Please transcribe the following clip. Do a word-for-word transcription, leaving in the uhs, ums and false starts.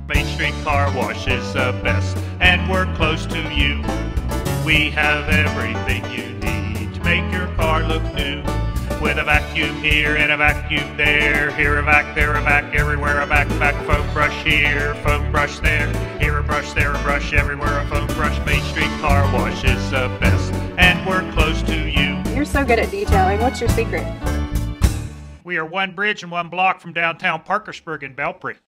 Main Street Car Wash is the best, and we're close to you. We have everything you need to make your car look new. With a vacuum here and a vacuum there, here a vac, there a vac, everywhere a vac, vac, foam brush here, foam brush there, here a brush, there a brush, everywhere a foam brush. Main Street Car Wash is the best, and we're close to you. You're so good at detailing. What's your secret? We are one bridge and one block from downtown Parkersburg in Belpre.